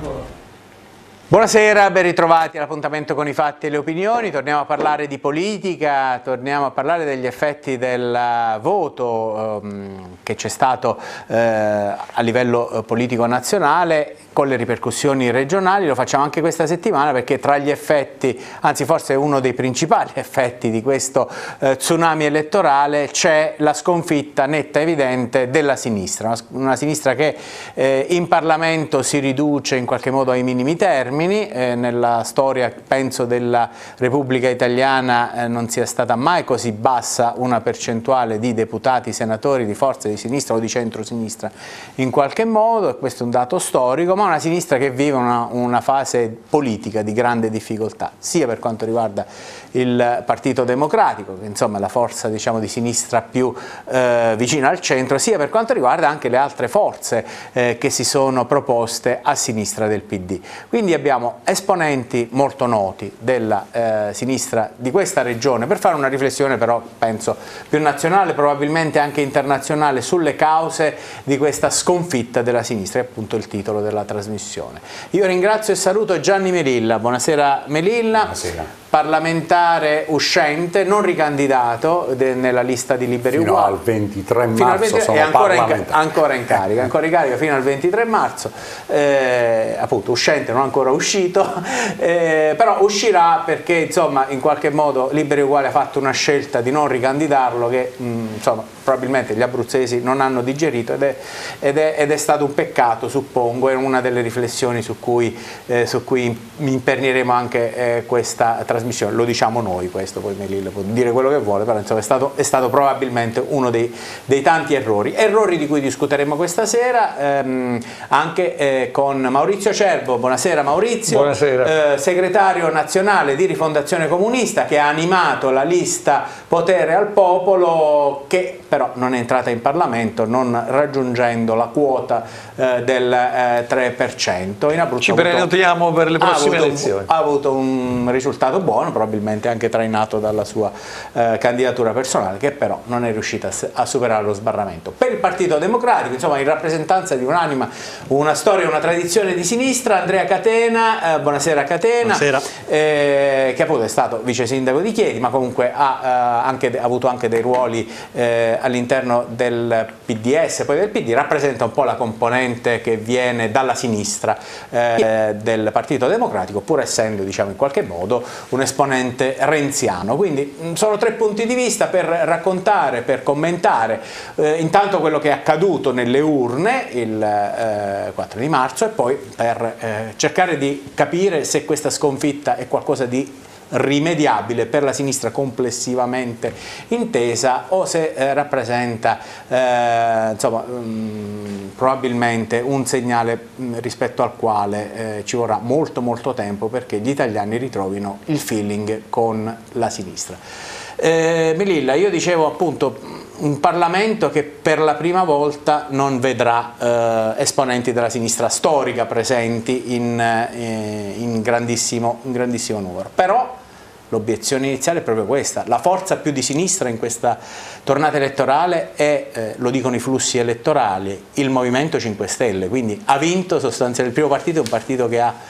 Buonasera, ben ritrovati all'appuntamento con i fatti e le opinioni. Torniamo a parlare di politica, torniamo a parlare degli effetti del voto che c'è stato a livello politico nazionale con le ripercussioni regionali. Lo facciamo anche questa settimana perché tra gli effetti, anzi forse uno dei principali effetti di questo tsunami elettorale, c'è la sconfitta netta e evidente della sinistra, una sinistra che in Parlamento si riduce in qualche modo ai minimi termini. Nella storia, penso, della Repubblica Italiana non sia stata mai così bassa una percentuale di deputati, senatori di forze di sinistra o di centrosinistra in qualche modo, e questo è un dato storico, ma una sinistra che vive una fase politica di grande difficoltà, sia per quanto riguarda il Partito Democratico, che insomma è la forza, diciamo, di sinistra più vicina al centro, sia per quanto riguarda anche le altre forze che si sono proposte a sinistra del PD. Quindi abbiamo esponenti molto noti della sinistra di questa regione, per fare una riflessione però penso più nazionale, probabilmente anche internazionale, sulle cause di questa sconfitta della sinistra, è appunto il titolo della trasmissione. Io ringrazio e saluto Gianni Melilla. Buonasera Melilla. Buonasera. Parlamentare uscente, non ricandidato nella lista di Liberi fino Uguali. Al 23 marzo sono ancora in carica fino al 23 marzo, appunto uscente, non ancora uscito, però uscirà perché insomma in qualche modo Liberi Uguali ha fatto una scelta di non ricandidarlo che insomma probabilmente gli abruzzesi non hanno digerito ed è stato un peccato, suppongo, è una delle riflessioni su cui imperneremo anche questa trasmissione. Lo diciamo noi questo, poi Melilla può dire quello che vuole, però insomma è stato probabilmente uno dei tanti errori di cui discuteremo questa sera, anche con Maurizio Cervo. Buonasera Maurizio. Buonasera. Segretario nazionale di Rifondazione Comunista, che ha animato la lista Potere al Popolo, che però non è entrata in Parlamento, non raggiungendo la quota del 3%. In Abruzzo ci prenotiamo per le prossime elezioni. Ha avuto un risultato buono, probabilmente anche trainato dalla sua candidatura personale, che però non è riuscita a superare lo sbarramento. Per il Partito Democratico, insomma, in rappresentanza di un'anima, una storia, una tradizione di sinistra, Andrea Catena. Buonasera Catena. Buonasera. Che appunto è stato vice sindaco di Chieti, ma comunque ha avuto anche dei ruoli all'interno del PDS, poi del PD, rappresenta un po' la componente che viene dalla sinistra del Partito Democratico, pur essendo, diciamo, in qualche modo un esponente renziano. Quindi sono tre punti di vista per raccontare, per commentare intanto quello che è accaduto nelle urne il 4 di marzo e poi per cercare di capire se questa sconfitta è qualcosa di rimediabile per la sinistra complessivamente intesa o se rappresenta insomma, probabilmente un segnale rispetto al quale ci vorrà molto tempo perché gli italiani ritrovino il feeling con la sinistra. Melilla, io dicevo appunto un Parlamento che per la prima volta non vedrà esponenti della sinistra storica presenti in grandissimo numero, però l'obiezione iniziale è proprio questa: la forza più di sinistra in questa tornata elettorale è, lo dicono i flussi elettorali, il Movimento 5 Stelle, quindi ha vinto sostanzialmente il primo partito, un partito che ha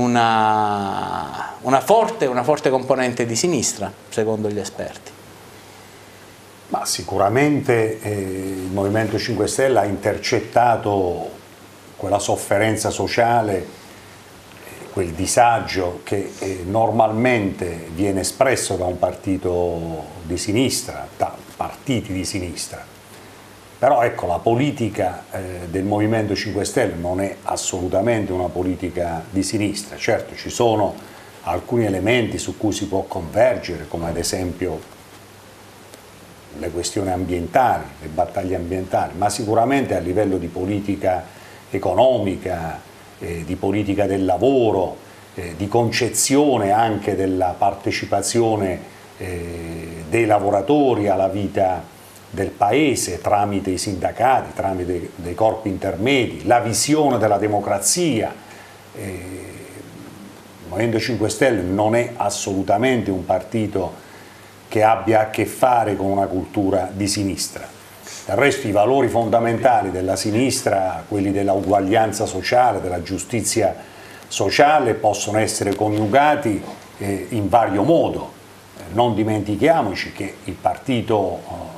una forte componente di sinistra, secondo gli esperti. Ma sicuramente il Movimento 5 Stelle ha intercettato quella sofferenza sociale, quel disagio che normalmente viene espresso da un partito di sinistra, da partiti di sinistra. Però ecco, la politica del Movimento 5 Stelle non è assolutamente una politica di sinistra. Certo, ci sono alcuni elementi su cui si può convergere, come ad esempio le questioni ambientali, le battaglie ambientali, ma sicuramente a livello di politica economica, di politica del lavoro, di concezione anche della partecipazione dei lavoratori alla vita del paese tramite i sindacati, tramite dei corpi intermedi, la visione della democrazia. Il Movimento 5 Stelle non è assolutamente un partito che abbia a che fare con una cultura di sinistra. Del resto i valori fondamentali della sinistra, quelli della uguaglianza sociale, della giustizia sociale possono essere coniugati in vario modo. Non dimentichiamoci che il partito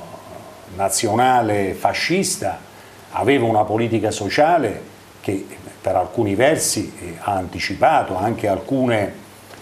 nazionale fascista aveva una politica sociale che per alcuni versi ha anticipato anche alcune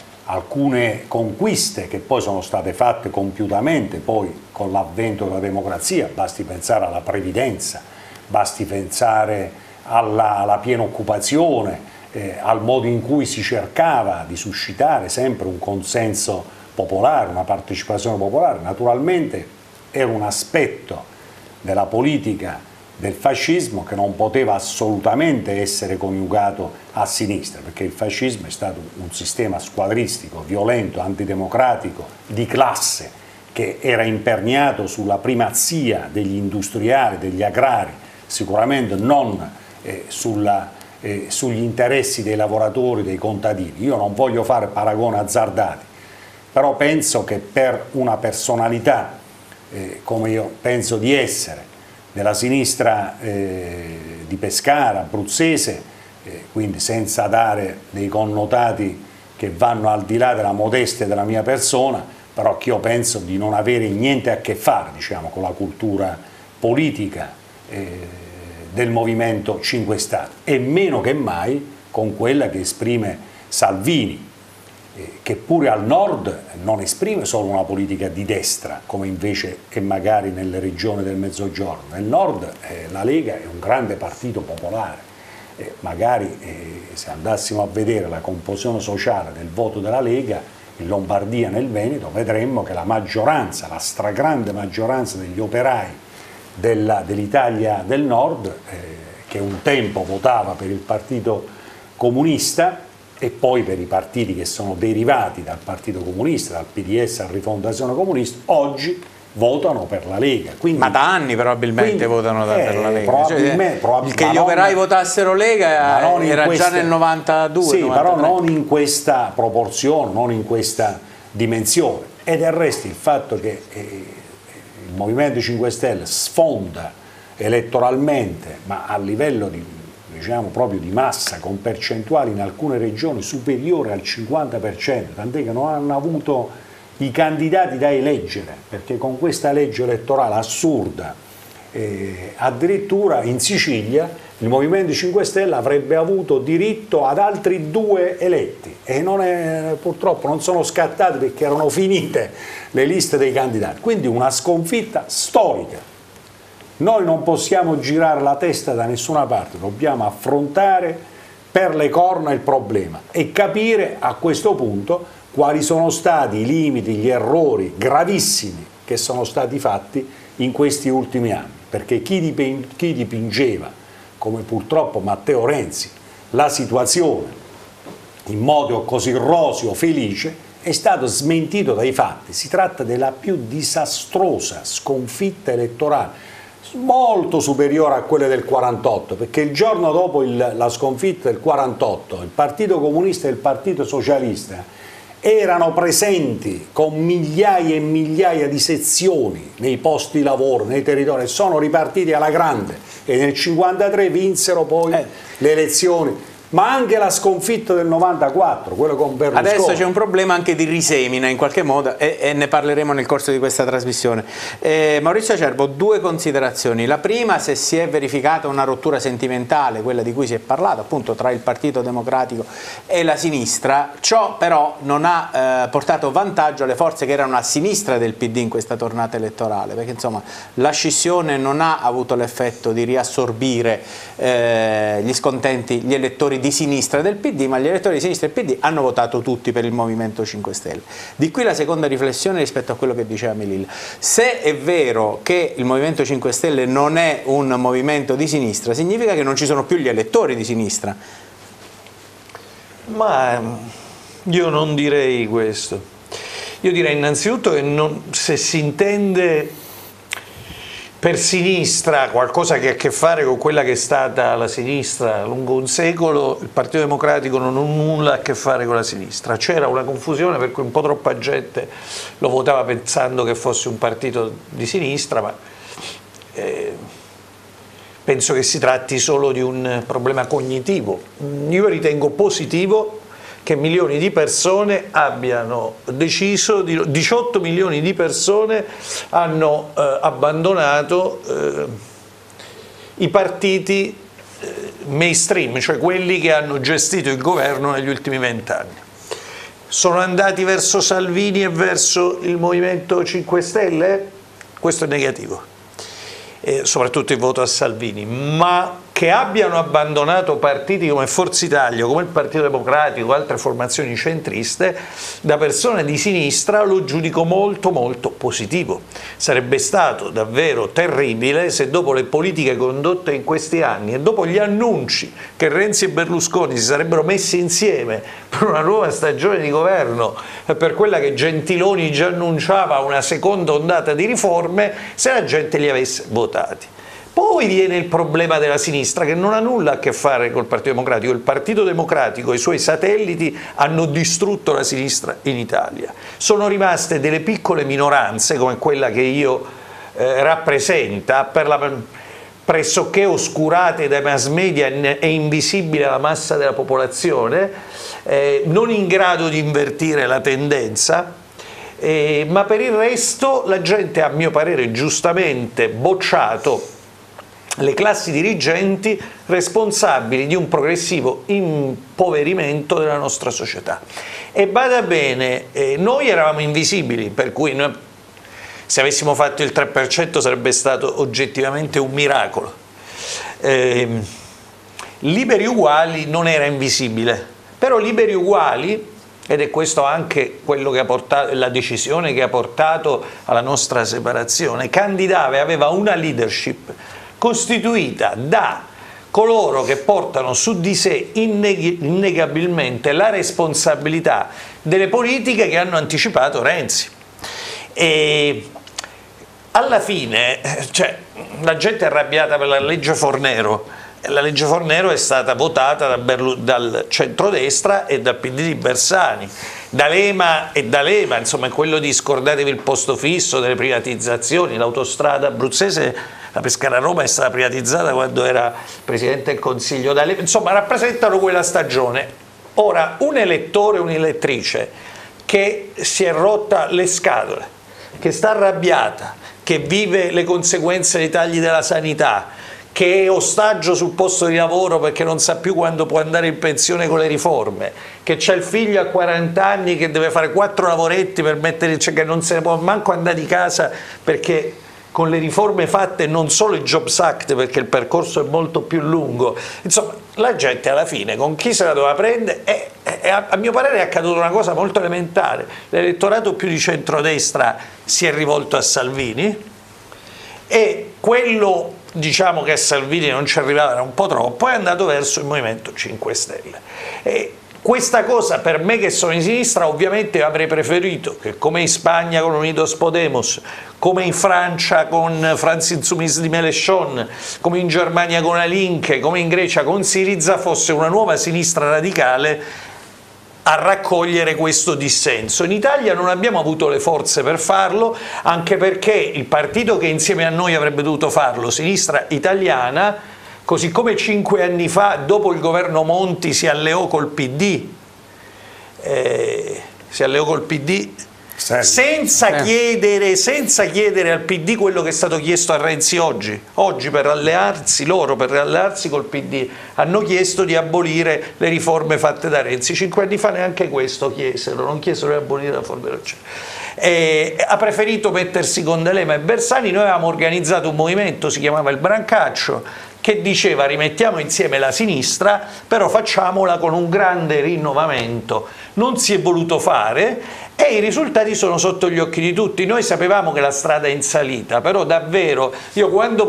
conquiste che poi sono state fatte compiutamente poi con l'avvento della democrazia. Basti pensare alla previdenza, basti pensare alla piena occupazione, al modo in cui si cercava di suscitare sempre un consenso popolare, una partecipazione popolare. Naturalmente era un aspetto della politica del fascismo che non poteva assolutamente essere coniugato a sinistra, perché il fascismo è stato un sistema squadristico, violento, antidemocratico, di classe, che era imperniato sulla primazia degli industriali, degli agrari, sicuramente non sugli interessi dei lavoratori, dei contadini. Io non voglio fare paragoni azzardati, però penso che per una personalità come io penso di essere, della sinistra di Pescara, abruzzese, quindi senza dare dei connotati che vanno al di là della modestia della mia persona, però che io penso di non avere niente a che fare, diciamo, con la cultura politica del Movimento 5 Stelle, e meno che mai con quella che esprime Salvini, che pure al nord non esprime solo una politica di destra, come invece è magari nelle regioni del Mezzogiorno. Nel nord la Lega è un grande partito popolare, magari se andassimo a vedere la composizione sociale del voto della Lega in Lombardia, nel Veneto, vedremmo che la maggioranza, la stragrande maggioranza degli operai dell'Italia del nord, che un tempo votava per il Partito Comunista, e poi per i partiti che sono derivati dal Partito Comunista, dal PDS a Rifondazione Comunista, oggi votano per la Lega. Quindi, ma da anni probabilmente votano per la Lega. Probabilmente, che gli operai votassero Lega era già nel 92. Sì, 93. però non in questa proporzione, non in questa dimensione. E del resto il fatto che il Movimento 5 Stelle sfonda elettoralmente, ma a livello diciamo proprio di massa, con percentuali in alcune regioni superiori al 50%, tant'è che non hanno avuto i candidati da eleggere, perché con questa legge elettorale assurda, addirittura in Sicilia il Movimento 5 Stelle avrebbe avuto diritto ad altri 2 eletti e purtroppo non sono scattati perché erano finite le liste dei candidati, quindi una sconfitta storica. Noi non possiamo girare la testa da nessuna parte, dobbiamo affrontare per le corna il problema e capire a questo punto quali sono stati i limiti, gli errori gravissimi che sono stati fatti in questi ultimi anni, perché chi dipingeva, come purtroppo Matteo Renzi, la situazione in modo così roseo, felice, è stato smentito dai fatti. Si tratta della più disastrosa sconfitta elettorale, molto superiore a quelle del 48, perché il giorno dopo la sconfitta del 48 il Partito Comunista e il Partito Socialista erano presenti con migliaia e migliaia di sezioni nei posti di lavoro, nei territori, e sono ripartiti alla grande e nel 53 vinsero poi le elezioni. Ma anche la sconfitta del 94, quello con Berlusconi. Adesso c'è un problema anche di risemina in qualche modo e ne parleremo nel corso di questa trasmissione. Maurizio Acerbo, 2 considerazioni. La prima, se si è verificata una rottura sentimentale, quella di cui si è parlato, appunto tra il Partito Democratico e la sinistra, ciò però non ha portato vantaggio alle forze che erano a sinistra del PD in questa tornata elettorale, perché insomma la scissione non ha avuto l'effetto di riassorbire gli scontenti, gli elettori di sinistra del PD, ma gli elettori di sinistra del PD hanno votato tutti per il Movimento 5 Stelle. Di qui la seconda riflessione rispetto a quello che diceva Melilla. Se è vero che il Movimento 5 Stelle non è un movimento di sinistra, significa che non ci sono più gli elettori di sinistra. Ma io non direi questo. Io direi innanzitutto che se si intende per sinistra qualcosa che ha a che fare con quella che è stata la sinistra lungo un secolo, il Partito Democratico non ha nulla a che fare con la sinistra. C'era una confusione per cui un po' troppa gente lo votava pensando che fosse un partito di sinistra, ma penso che si tratti solo di un problema cognitivo. Io ritengo positivo che milioni di persone abbiano deciso, 18 milioni di persone hanno abbandonato i partiti mainstream, cioè quelli che hanno gestito il governo negli ultimi 20 anni. Sono andati verso Salvini e verso il Movimento 5 Stelle? Questo è negativo, soprattutto il voto a Salvini, ma che abbiano abbandonato partiti come Forza Italia, come il Partito Democratico o altre formazioni centriste, da persone di sinistra lo giudico molto molto positivo. Sarebbe stato davvero terribile se dopo le politiche condotte in questi anni e dopo gli annunci che Renzi e Berlusconi si sarebbero messi insieme per una nuova stagione di governo, per quella che Gentiloni già annunciava una seconda ondata di riforme, se la gente li avesse votati. Poi viene il problema della sinistra, che non ha nulla a che fare col Partito Democratico. Il Partito Democratico e i suoi satelliti hanno distrutto la sinistra in Italia. Sono rimaste delle piccole minoranze, come quella che io rappresenta, pressoché oscurate dai mass media e invisibili alla massa della popolazione, non in grado di invertire la tendenza. Ma per il resto la gente, a mio parere, giustamente bocciato le classi dirigenti responsabili di un progressivo impoverimento della nostra società. E bada bene, noi eravamo invisibili, per cui noi, se avessimo fatto il 3% sarebbe stato oggettivamente un miracolo. Liberi Uguali non era invisibile, però Liberi Uguali, ed è questo anche quello che ha portato, la decisione che ha portato alla nostra separazione, candidava e aveva una leadership costituita da coloro che portano su di sé innegabilmente la responsabilità delle politiche che hanno anticipato Renzi. E alla fine, cioè, la gente è arrabbiata per la legge Fornero. La legge Fornero è stata votata dal centrodestra e dal PD di Bersani. D'Alema, insomma, è quello di scordatevi il posto fisso, delle privatizzazioni. L'autostrada abruzzese, la Pescara-Roma, è stata privatizzata quando era Presidente del Consiglio D'Alema. Insomma, rappresentano quella stagione. Ora, un elettore, un'elettrice che si è rotta le scatole, che sta arrabbiata, che vive le conseguenze dei tagli della sanità, che è ostaggio sul posto di lavoro perché non sa più quando può andare in pensione con le riforme, che c'è il figlio a 40 anni che deve fare 4 lavoretti per mettere, cioè che non se ne può manco andare di casa perché con le riforme fatte, non solo il Jobs Act, perché il percorso è molto più lungo. Insomma, la gente alla fine con chi se la doveva prendere a mio parere è accaduta una cosa molto elementare. L'elettorato più di centrodestra si è rivolto a Salvini e quello, diciamo, che a Salvini non ci arrivava, era un po' troppo, è andato verso il Movimento 5 Stelle. E questa cosa, per me che sono in sinistra, ovviamente avrei preferito che, come in Spagna con Unidos Podemos, come in Francia con Frans Insoumis di Mélenchon, come in Germania con la Linke, come in Grecia con Syriza, fosse una nuova sinistra radicale a raccogliere questo dissenso. In Italia non abbiamo avuto le forze per farlo, anche perché il partito che insieme a noi avrebbe dovuto farlo, Sinistra Italiana, così come 5 anni fa, dopo il governo Monti, si alleò col PD, senza chiedere al PD quello che è stato chiesto a Renzi oggi. Oggi per allearsi col PD hanno chiesto di abolire le riforme fatte da Renzi. 5 anni fa neanche questo chiesero, non chiesero di abolire la riforma ha preferito mettersi con D'Alema e Bersani. Noi avevamo organizzato un movimento, si chiamava il Brancaccio, che diceva rimettiamo insieme la sinistra, però facciamola con un grande rinnovamento. Non si è voluto fare e i risultati sono sotto gli occhi di tutti. Noi sapevamo che la strada è in salita, però davvero, io quando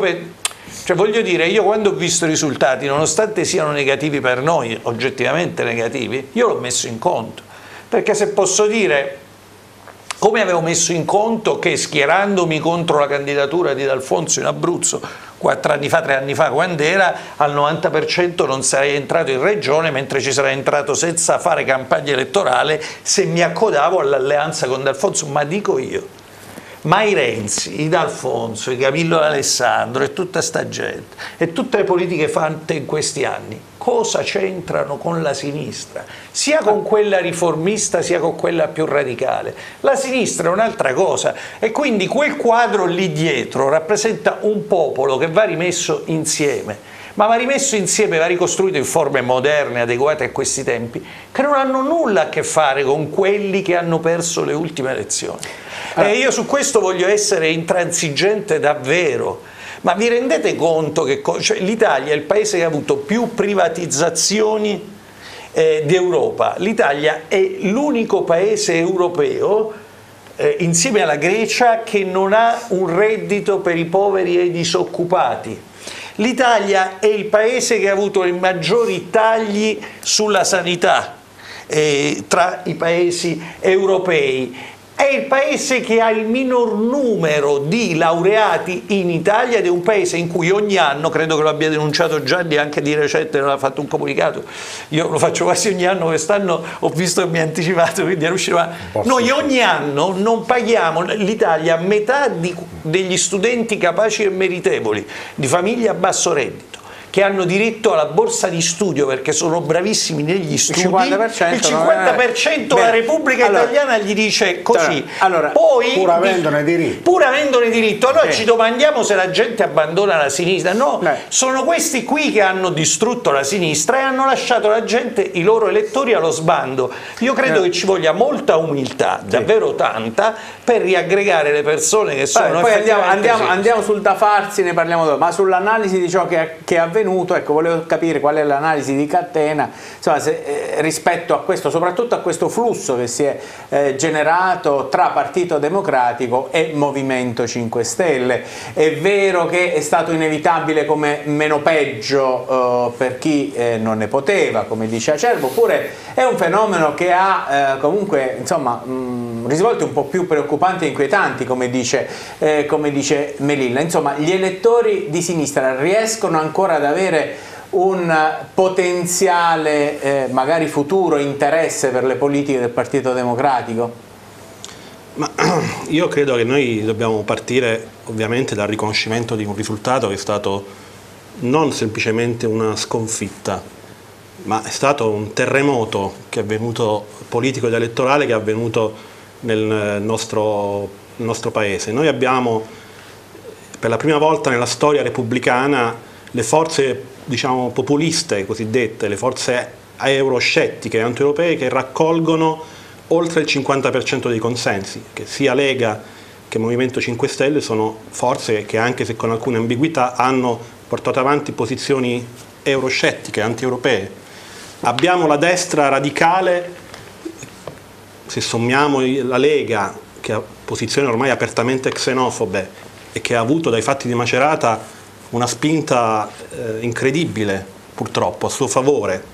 ho visto i risultati, nonostante siano negativi per noi, oggettivamente negativi, io l'ho messo in conto, perché se posso dire, come avevo messo in conto che schierandomi contro la candidatura di D'Alfonso in Abruzzo 4 anni fa, 3 anni fa, quando era, al 90% non sarei entrato in regione, mentre ci sarei entrato senza fare campagna elettorale se mi accodavo all'alleanza con D'Alfonso, ma dico io. Ma i Renzi, i D'Alfonso, i Camillo D'Alessandro e tutta sta gente e tutte le politiche fatte in questi anni cosa c'entrano con la sinistra? Sia con quella riformista sia con quella più radicale. La sinistra è un'altra cosa e quindi quel quadro lì dietro rappresenta un popolo che va rimesso insieme. Ma va rimesso insieme, va ricostruito in forme moderne, adeguate a questi tempi, che non hanno nulla a che fare con quelli che hanno perso le ultime elezioni. E io su questo voglio essere intransigente davvero. Ma vi rendete conto che cioè, l'Italia è il paese che ha avuto più privatizzazioni d'Europa? L'Italia è l'unico paese europeo, insieme alla Grecia, che non ha un reddito per i poveri e i disoccupati. L'Italia è il paese che ha avuto i maggiori tagli sulla sanità tra i paesi europei. È il paese che ha il minor numero di laureati in Italia ed è un paese in cui ogni anno, credo che lo abbia denunciato Gianni anche di recente, non ha fatto un comunicato, io lo faccio quasi ogni anno, quest'anno ho visto che mi ha anticipato, quindi è uscito, ma noi ogni anno non paghiamo, l'Italia, metà degli studenti capaci e meritevoli di famiglie a basso reddito, che hanno diritto alla borsa di studio perché sono bravissimi negli studi, il 50% la Repubblica Italiana gli dice così. Poi, pur avendone diritto. Noi ci domandiamo se la gente abbandona la sinistra. No, sono questi qui che hanno distrutto la sinistra e hanno lasciato la gente, i loro elettori, allo sbando. Io credo che ci voglia molta umiltà, davvero tanta, per riaggregare le persone che sono poi andiamo sul da farsi, ne parliamo dopo, ma sull'analisi di ciò che è avvenuto. Ecco, volevo capire qual è l'analisi di Catena, insomma, rispetto a questo, soprattutto a questo flusso che si è generato tra Partito Democratico e Movimento 5 Stelle. È vero che è stato inevitabile come meno peggio per chi non ne poteva, come dice Acerbo, oppure è un fenomeno che ha comunque, insomma, risvolti un po' più preoccupanti e inquietanti, come dice Melilla. Insomma, gli elettori di sinistra riescono ancora ad avere un potenziale, magari futuro, interesse per le politiche del Partito Democratico? Ma io credo che noi dobbiamo partire ovviamente dal riconoscimento di un risultato che è stato non semplicemente una sconfitta, ma è stato un terremoto che è avvenuto, politico ed elettorale, che è avvenuto nel nostro paese. Noi abbiamo, per la prima volta nella storia repubblicana, le forze, diciamo, populiste cosiddette, le forze euroscettiche, anti-europee, che raccolgono oltre il 50% dei consensi, che sia Lega che Movimento 5 Stelle sono forze che, anche se con alcune ambiguità, hanno portato avanti posizioni euroscettiche, anti-europee. Abbiamo la destra radicale, se sommiamo la Lega, che ha posizioni ormai apertamente xenofobe e che ha avuto dai fatti di Macerata una spinta incredibile, purtroppo, a suo favore.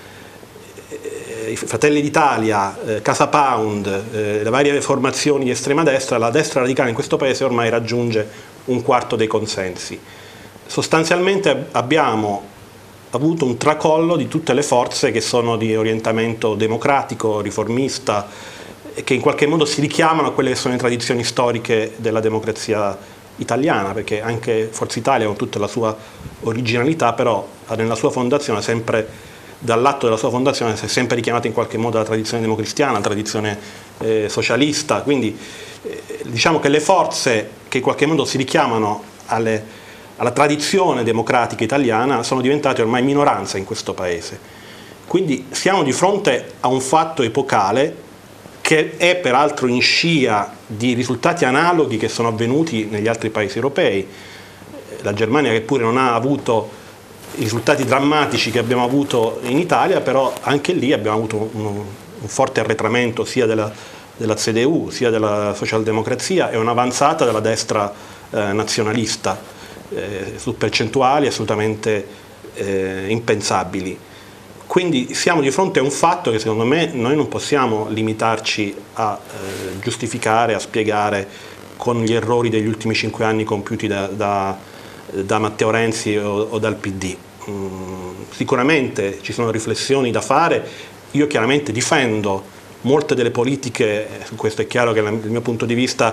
I Fratelli d'Italia, Casa Pound, le varie formazioni di estrema destra, la destra radicale in questo paese ormai raggiunge un quarto dei consensi. Sostanzialmente abbiamo avuto un tracollo di tutte le forze che sono di orientamento democratico, riformista, che in qualche modo si richiamano a quelle che sono le tradizioni storiche della democrazia italiana, perché anche Forza Italia, con tutta la sua originalità, però nella sua fondazione, sempre dall'atto della sua fondazione, si è sempre richiamata in qualche modo alla tradizione democristiana, alla tradizione socialista. Quindi diciamo che le forze che in qualche modo si richiamano alla tradizione democratica italiana sono diventate ormai minoranza in questo paese. Quindi siamo di fronte a un fatto epocale che è peraltro in scia di risultati analoghi che sono avvenuti negli altri paesi europei. La Germania, che pure non ha avuto i risultati drammatici che abbiamo avuto in Italia, però anche lì abbiamo avuto un forte arretramento sia della CDU sia della socialdemocrazia e un'avanzata della destra nazionalista su percentuali assolutamente impensabili. Quindi siamo di fronte a un fatto che, secondo me, noi non possiamo limitarci a giustificare, a spiegare con gli errori degli ultimi 5 anni compiuti da Matteo Renzi o dal PD. Sicuramente ci sono riflessioni da fare. Io chiaramente difendo molte delle politiche, su questo è chiaro che il mio punto di vista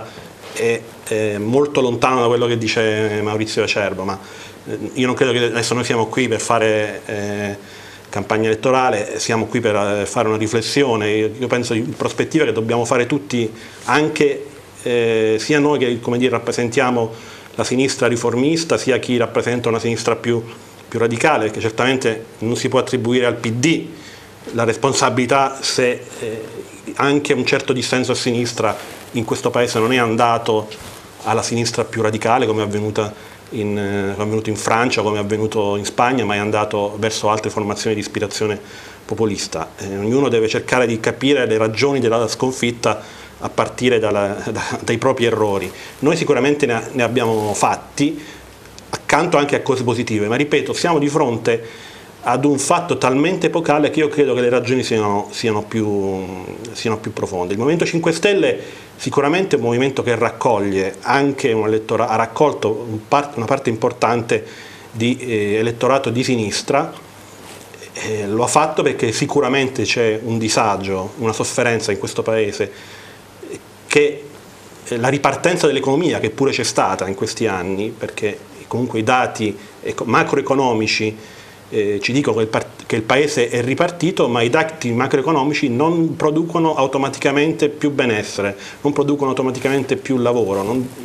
è molto lontano da quello che dice Maurizio Acerbo, ma io non credo che adesso noi siamo qui per fare campagna elettorale, siamo qui per fare una riflessione. Io penso in prospettiva che dobbiamo fare tutti, anche sia noi che, come dire, rappresentiamo la sinistra riformista, sia chi rappresenta una sinistra più radicale, perché certamente non si può attribuire al PD la responsabilità se anche un certo dissenso a sinistra in questo paese non è andato alla sinistra più radicale, come è avvenuto in Francia, come è avvenuto in Spagna, ma è andato verso altre formazioni di ispirazione populista. Ognuno deve cercare di capire le ragioni della sconfitta a partire dai propri errori. Noi sicuramente ne abbiamo fatti, accanto anche a cose positive, ma ripeto, siamo di fronte ad un fatto talmente epocale che io credo che le ragioni siano più profonde. Il Movimento 5 Stelle sicuramente è un movimento che raccoglie anche ha raccolto una parte importante di elettorato di sinistra. Lo ha fatto perché sicuramente c'è un disagio, una sofferenza in questo paese, che la ripartenza dell'economia, che pure c'è stata in questi anni, perché comunque i dati macroeconomici ci dicono che il paese è ripartito, ma i dati macroeconomici non producono automaticamente più benessere, non producono automaticamente più lavoro,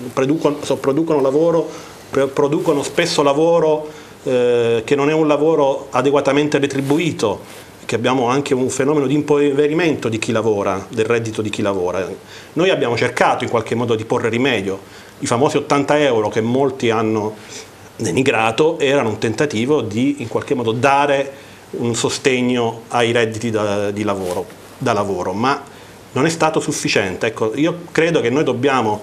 producono spesso lavoro che non è un lavoro adeguatamente retribuito, che abbiamo anche un fenomeno di impoverimento di chi lavora, del reddito di chi lavora. Noi abbiamo cercato in qualche modo di porre rimedio. I famosi 80 euro che molti hanno denigrato erano un tentativo di in qualche modo dare un sostegno ai redditi da lavoro, ma non è stato sufficiente. Ecco, io credo che noi dobbiamo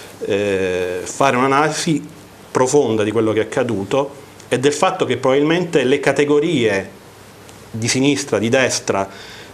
fare un'analisi profonda di quello che è accaduto e del fatto che probabilmente le categorie di sinistra, di destra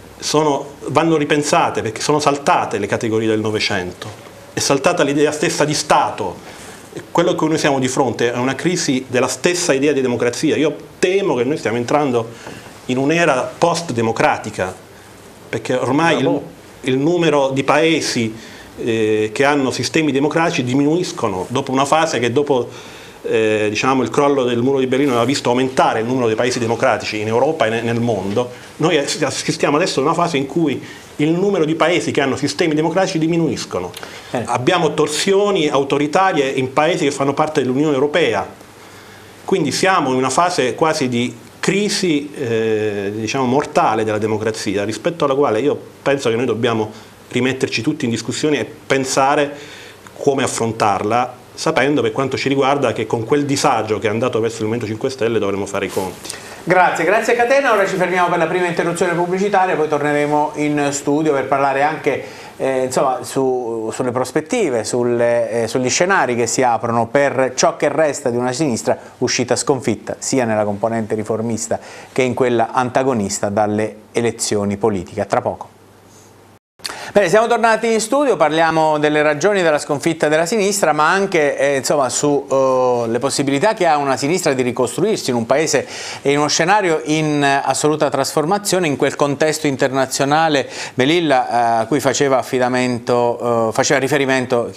vanno ripensate, perché sono saltate le categorie del Novecento, è saltata l'idea stessa di Stato. Quello che noi siamo di fronte è una crisi della stessa idea di democrazia. Io temo che noi stiamo entrando in un'era post-democratica, perché ormai il numero di paesi che hanno sistemi democratici diminuiscono, dopo una fase che dopo il crollo del muro di Berlino aveva visto aumentare il numero dei paesi democratici in Europa e nel mondo. Noi assistiamo adesso a una fase in cui il numero di paesi che hanno sistemi democratici diminuiscono. Abbiamo torsioni autoritarie in paesi che fanno parte dell'Unione Europea, quindi siamo in una fase quasi di crisi mortale della democrazia, rispetto alla quale io penso che noi dobbiamo rimetterci tutti in discussione e pensare come affrontarla, sapendo per quanto ci riguarda che con quel disagio che è andato verso il Movimento 5 Stelle dovremo fare i conti. Grazie Catena, ora ci fermiamo per la prima interruzione pubblicitaria, poi torneremo in studio per parlare anche sulle prospettive, sugli scenari che si aprono per ciò che resta di una sinistra uscita sconfitta sia nella componente riformista che in quella antagonista dalle elezioni politiche. A tra poco. Bene, siamo tornati in studio, parliamo delle ragioni della sconfitta della sinistra, ma anche sulle possibilità che ha una sinistra di ricostruirsi in un paese e in uno scenario in assoluta trasformazione, in quel contesto internazionale, Melilla, a cui faceva riferimento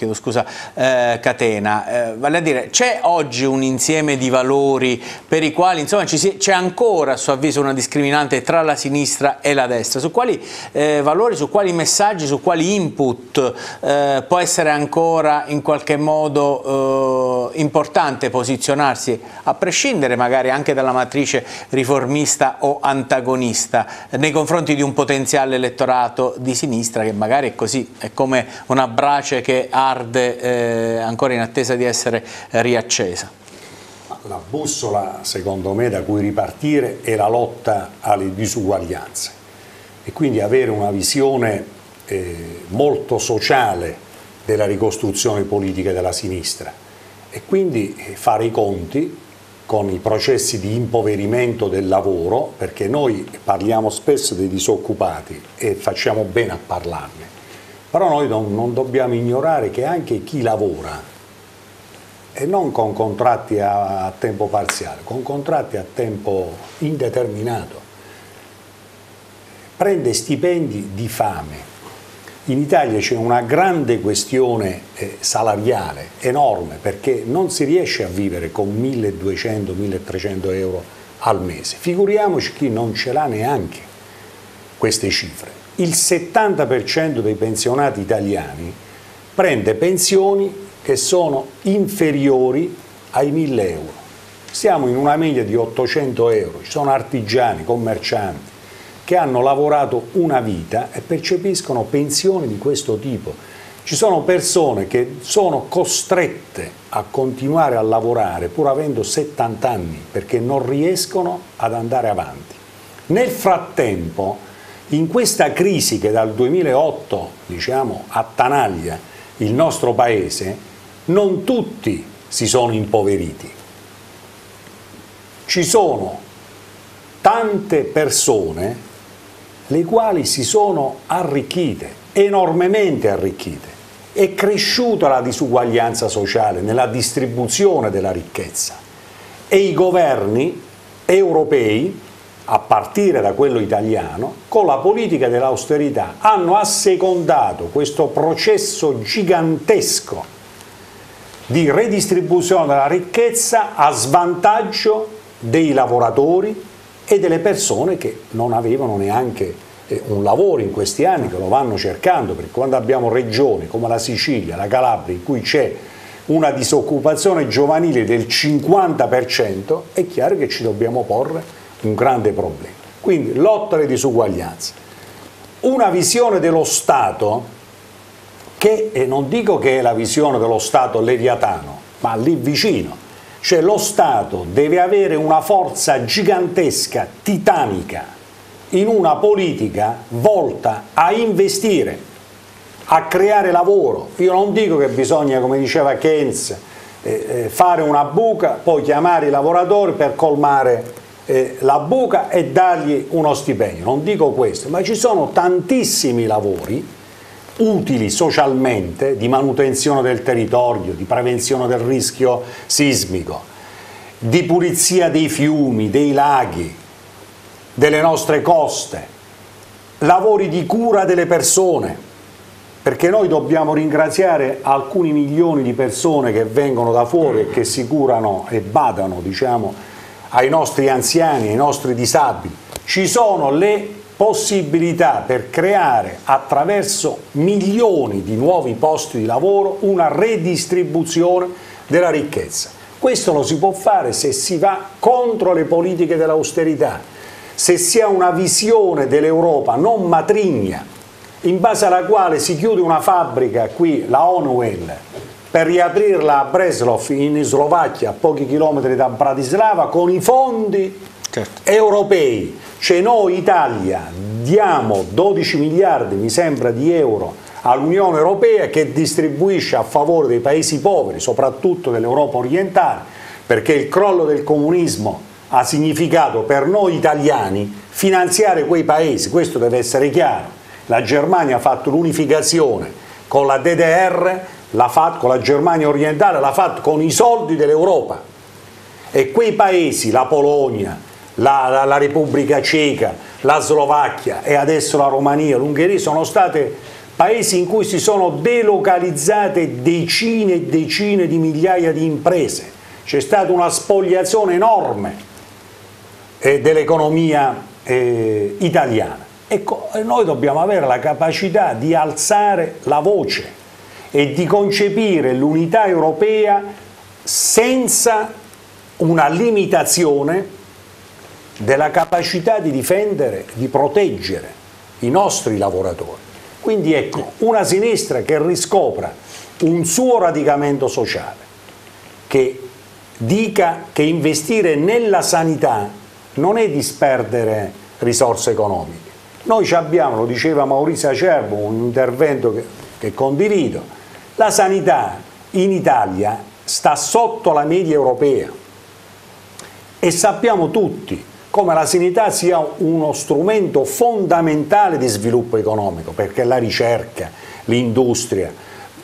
Catena. Vale a dire, c'è oggi un insieme di valori per i quali c'è ancora, a suo avviso, una discriminante tra la sinistra e la destra? Su quali valori, su quali messaggi, su quali input può essere ancora in qualche modo importante posizionarsi, a prescindere magari anche dalla matrice riformista o antagonista, nei confronti di un potenziale elettorato di sinistra che magari è così, è come una brace che arde ancora in attesa di essere riaccesa? La bussola, secondo me, da cui ripartire è la lotta alle disuguaglianze e quindi avere una visione molto sociale della ricostruzione politica della sinistra e quindi fare i conti con i processi di impoverimento del lavoro, perché noi parliamo spesso dei disoccupati e facciamo bene a parlarne, però noi non dobbiamo ignorare che anche chi lavora, e non con contratti a tempo parziale, con contratti a tempo indeterminato, prende stipendi di fame. in Italia c'è una grande questione salariale enorme, perché non si riesce a vivere con 1.200-1.300 euro al mese. Figuriamoci chi non ce l'ha neanche queste cifre. Il 70% dei pensionati italiani prende pensioni che sono inferiori ai 1.000 euro. Siamo in una media di 800 euro, ci sono artigiani, commercianti che hanno lavorato una vita e percepiscono pensioni di questo tipo. Ci sono persone che sono costrette a continuare a lavorare pur avendo 70 anni perché non riescono ad andare avanti. Nel frattempo, in questa crisi che dal 2008, diciamo, attanaglia il nostro paese, non tutti si sono impoveriti. Ci sono tante persone le quali si sono arricchite, enormemente arricchite. È cresciuta la disuguaglianza sociale nella distribuzione della ricchezza e i governi europei, a partire da quello italiano, con la politica dell'austerità hanno assecondato questo processo gigantesco di redistribuzione della ricchezza a svantaggio dei lavoratori e delle persone che non avevano neanche un lavoro in questi anni, che lo vanno cercando, perché quando abbiamo regioni come la Sicilia, la Calabria, in cui c'è una disoccupazione giovanile del 50%, è chiaro che ci dobbiamo porre un grande problema. Quindi lotta alle disuguaglianze, una visione dello Stato che, e non dico che è la visione dello Stato leviatano, ma lì vicino, cioè lo Stato deve avere una forza gigantesca, titanica, in una politica volta a investire, a creare lavoro. Io non dico che bisogna, come diceva Keynes, fare una buca, poi chiamare i lavoratori per colmare la buca e dargli uno stipendio, non dico questo, ma ci sono tantissimi lavori utili socialmente, di manutenzione del territorio, di prevenzione del rischio sismico, di pulizia dei fiumi, dei laghi, delle nostre coste, lavori di cura delle persone, perché noi dobbiamo ringraziare alcuni milioni di persone che vengono da fuori e che si curano e badano, diciamo, ai nostri anziani, ai nostri disabili. Ci sono le possibilità per creare attraverso milioni di nuovi posti di lavoro una redistribuzione della ricchezza. Questo lo si può fare se si va contro le politiche dell'austerità, se si ha una visione dell'Europa non matrigna, in base alla quale si chiude una fabbrica qui, la Honeywell, per riaprirla a Breslov in Slovacchia, a pochi chilometri da Bratislava, con i fondi europei. Cioè noi Italia diamo 12 miliardi, mi sembra, di euro all'Unione Europea, che distribuisce a favore dei paesi poveri, soprattutto dell'Europa orientale, perché il crollo del comunismo ha significato per noi italiani finanziare quei paesi. Questo deve essere chiaro. La Germania ha fatto l'unificazione con la DDR, l'ha fatto con la Germania orientale, l'ha fatto con i soldi dell'Europa, e quei paesi, la Polonia, la Repubblica Ceca, la Slovacchia e adesso la Romania, l'Ungheria, sono stati paesi in cui si sono delocalizzate decine e decine di migliaia di imprese. C'è stata una spoliazione enorme dell'economia italiana. Ecco, noi dobbiamo avere la capacità di alzare la voce e di concepire l'unità europea senza una limitazione della capacità di difendere, di proteggere i nostri lavoratori. Quindi ecco, una sinistra che riscopra un suo radicamento sociale, che dica che investire nella sanità non è disperdere risorse economiche. Noi ci abbiamo, lo diceva Maurizio Acerbo, un intervento che condivido, la sanità in Italia sta sotto la media europea e sappiamo tutti come la sanità sia uno strumento fondamentale di sviluppo economico, perché la ricerca, l'industria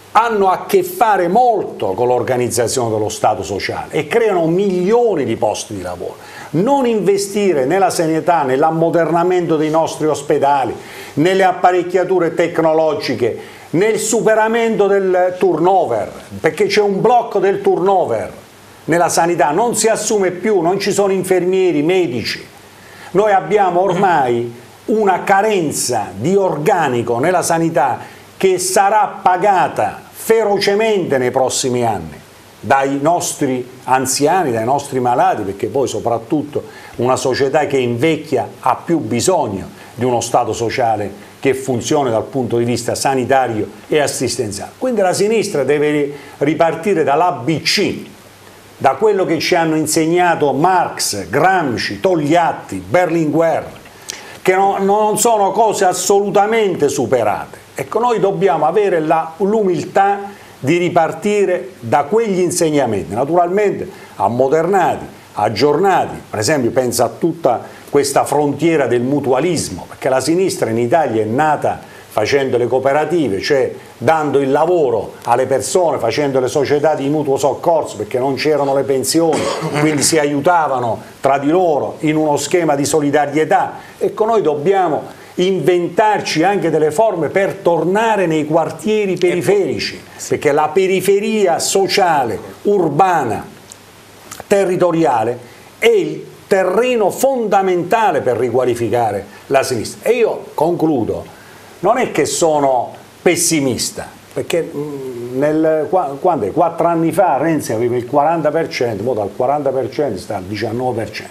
hanno a che fare molto con l'organizzazione dello Stato sociale e creano milioni di posti di lavoro. Non investire nella sanità, nell'ammodernamento dei nostri ospedali, nelle apparecchiature tecnologiche, nel superamento del turnover, perché c'è un blocco del turnover nella sanità, non si assume più, non ci sono infermieri, medici. Noi abbiamo ormai una carenza di organico nella sanità che sarà pagata ferocemente nei prossimi anni dai nostri anziani, dai nostri malati, perché poi soprattutto una società che invecchia ha più bisogno di uno Stato sociale che funzioni dal punto di vista sanitario e assistenziale. Quindi la sinistra deve ripartire dall'ABC, da quello che ci hanno insegnato Marx, Gramsci, Togliatti, Berlinguer, che non sono cose assolutamente superate. Ecco, noi dobbiamo avere l'umiltà di ripartire da quegli insegnamenti, naturalmente ammodernati, aggiornati. Per esempio pensa a tutta questa frontiera del mutualismo, perché la sinistra in Italia è nata facendo le cooperative, cioè dando il lavoro alle persone, facendo le società di mutuo soccorso, perché non c'erano le pensioni, quindi si aiutavano tra di loro in uno schema di solidarietà. Ecco, noi dobbiamo inventarci anche delle forme per tornare nei quartieri periferici, perché la periferia sociale, urbana, territoriale è il terreno fondamentale per riqualificare la sinistra. E io concludo, non è che sono pessimista, perché quando è 4 anni fa Renzi aveva il 40%, ora dal 40% sta al 19%.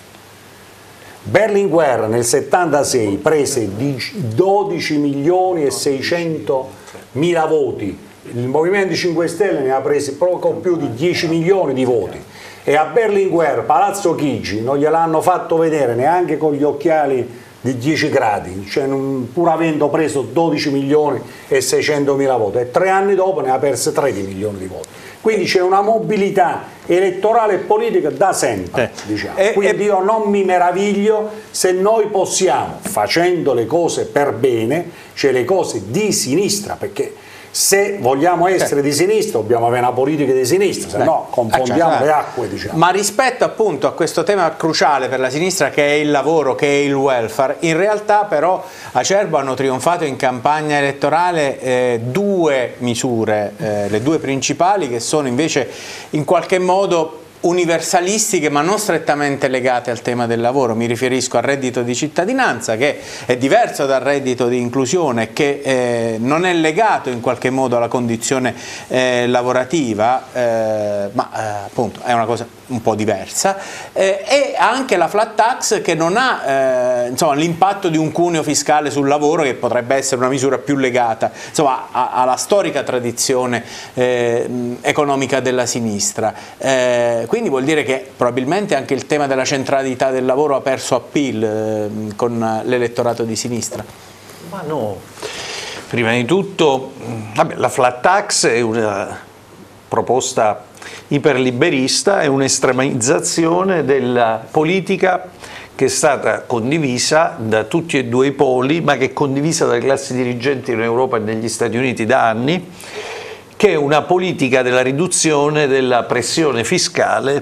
Berlinguer nel 76 prese 12 milioni e 600 mila voti, il Movimento 5 Stelle ne ha presi poco più di 10 milioni di voti e a Berlinguer Palazzo Chigi non gliel'hanno fatto vedere neanche con gli occhiali di 10 gradi, cioè pur avendo preso 12 milioni e 600 mila voti, e 3 anni dopo ne ha perse 13 milioni di voti. Quindi c'è una mobilità elettorale e politica da sempre, diciamo. Quindi io non mi meraviglio se noi possiamo, facendo le cose per bene, cioè le cose di sinistra, perché se vogliamo essere di sinistra dobbiamo avere una politica di sinistra, se no confondiamo le acque, diciamo. Ma rispetto appunto a questo tema cruciale per la sinistra che è il lavoro, che è il welfare, in realtà però Acerbo hanno trionfato in campagna elettorale 2 misure, le 2 principali, che sono invece in qualche modo universalistiche ma non strettamente legate al tema del lavoro. Mi riferisco al reddito di cittadinanza, che è diverso dal reddito di inclusione, che non è legato in qualche modo alla condizione lavorativa, ma appunto è una cosa un po' diversa, e anche la flat tax, che non ha l'impatto di un cuneo fiscale sul lavoro, che potrebbe essere una misura più legata alla storica tradizione economica della sinistra. Quindi vuol dire che probabilmente anche il tema della centralità del lavoro ha perso appeal con l'elettorato di sinistra. Ma no, prima di tutto la flat tax è una proposta iperliberista, è un'estremizzazione della politica che è stata condivisa da tutti e 2 i poli, ma che è condivisa dalle classi dirigenti in Europa e negli Stati Uniti da anni, che è una politica della riduzione della pressione fiscale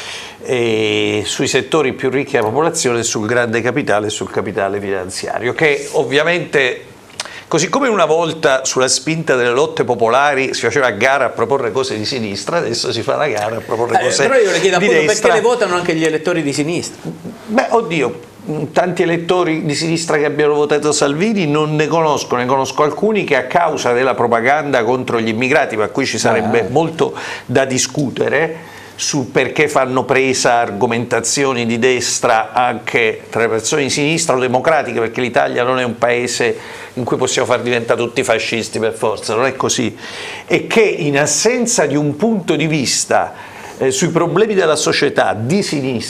sui settori più ricchi della popolazione, sul grande capitale e sul capitale finanziario, che ovviamente, così come una volta sulla spinta delle lotte popolari si faceva a gara a proporre cose di sinistra, adesso si fa la gara a proporre cose però io le chiedo di appunto destra. perché le votano anche gli elettori di sinistra? Beh, oddio, tanti elettori di sinistra che abbiano votato Salvini non ne conosco, ne conosco alcuni che a causa della propaganda contro gli immigrati, ma qui ci sarebbe molto da discutere su perché fanno presa argomentazioni di destra anche tra le persone di sinistra o democratiche, perché l'Italia non è un paese in cui possiamo far diventare tutti fascisti per forza, non è così, e che in assenza di un punto di vista sui problemi della società di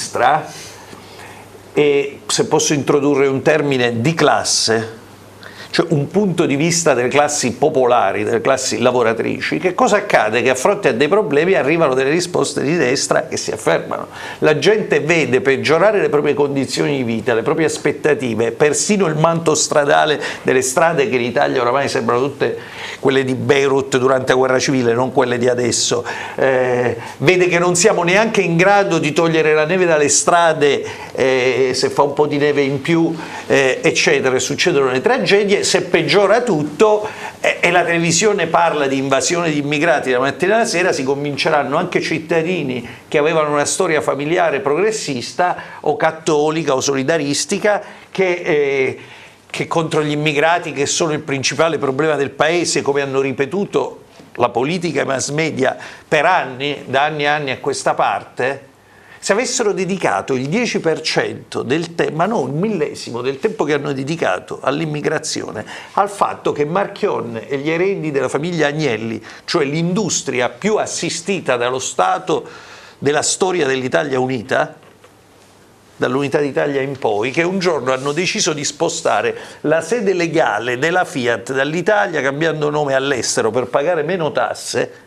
sinistra, e se posso introdurre un termine, di classe, cioè un punto di vista delle classi popolari, delle classi lavoratrici, che cosa accade? Che a fronte a dei problemi arrivano delle risposte di destra che si affermano. La gente vede peggiorare le proprie condizioni di vita, le proprie aspettative, persino il manto stradale delle strade che in Italia oramai sembrano tutte quelle di Beirut durante la guerra civile, non quelle di adesso, vede che non siamo neanche in grado di togliere la neve dalle strade, se fa un po' di neve in più, eccetera, succedono le tragedie. Se peggiora tutto e la televisione parla di invasione di immigrati da mattina alla sera, si convinceranno anche cittadini che avevano una storia familiare progressista o cattolica o solidaristica che contro gli immigrati, che sono il principale problema del paese, come hanno ripetuto la politica e i mass media per anni, da anni e anni a questa parte. Se avessero dedicato il 10% del tempo, ma non un millesimo del tempo che hanno dedicato all'immigrazione, al fatto che Marchionne e gli eredi della famiglia Agnelli, cioè l'industria più assistita dallo Stato della storia dell'Italia unita, dall'Unità d'Italia in poi, che un giorno hanno deciso di spostare la sede legale della Fiat dall'Italia, cambiando nome all'estero per pagare meno tasse.